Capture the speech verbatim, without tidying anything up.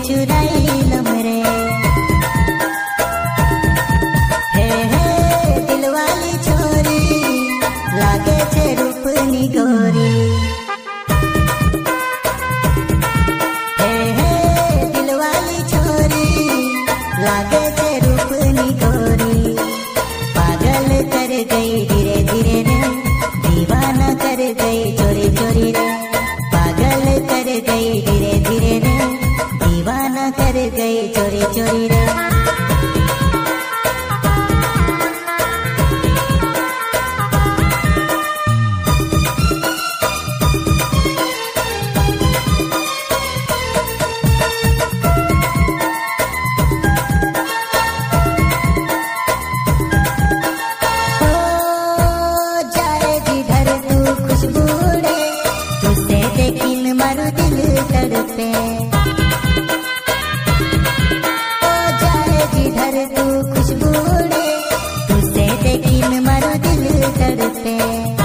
चुराई लमरे। हे हे दिलवाली छोरी लागे छे रूपनी गोरी। हे हे दिलवाली छोरी लागे छे रूपनी गोरी। पागल कर गई धीरे धीरे रे, दीवाना कर गई चोरी चोरी रे। पागल कर गई धीरे धीरे रे, दीवाना कर गई चोरी चोरी रे। मारो दिल तड़पे, ओ जाए जिधर तू खुशबू उड़े, तुझसे देखिन मारो दिल तड़पे।